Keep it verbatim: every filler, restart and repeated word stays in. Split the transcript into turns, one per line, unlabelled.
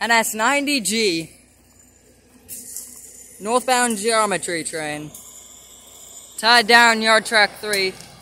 N S ninety G. Northbound geometry train. Tied down yard track three.